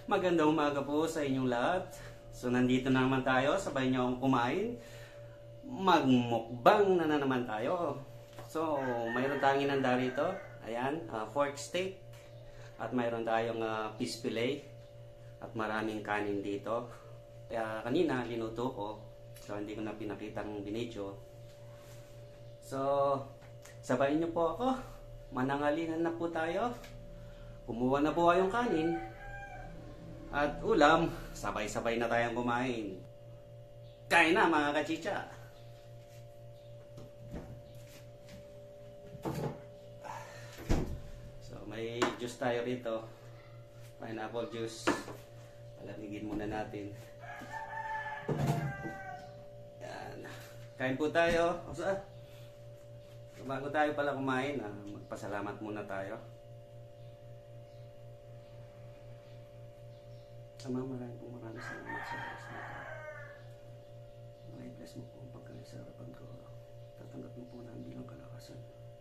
Magandang umaga po sa inyong lahat. So nandito na naman tayo, sabay niyo akong kumain. Magmukbang na naman tayo. So mayroon tayong inanda rito. Ayan, pork steak. At mayroon tayong fish fillet. At maraming kanin dito. Kaya kanina linuto ko. So hindi ko na pinakitang binidyo. So sabay niyo po ako. Manangalingan na po tayo. Kumuha na po kayong kanin. At ulam, sabay-sabay na tayong kumain. Kain na mga kachicha! So may juice tayo rito. Pineapple juice. Palamigin muna natin. Yan. Kain po tayo. Bago tayo pala kumain, magpasalamat muna tayo. Ama, maraming salamat sa oras na ito. May bless mo po ang pagkain sa harapan ko. Tatanggap mo po namin bilang kalakasan.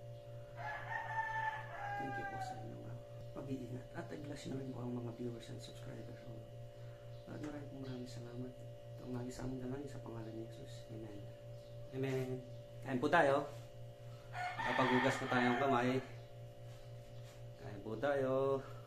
Thank you po sa inyong pag-iingat. At i-bless na rin po ang mga viewers and subscribers. At maraming salamat. Ito ang naging sa aming dalangin sa pangalan ni Jesus. Amen. Amen. Kain po tayo. Kapag hugas po tayo ng kamay. Kain po tayo.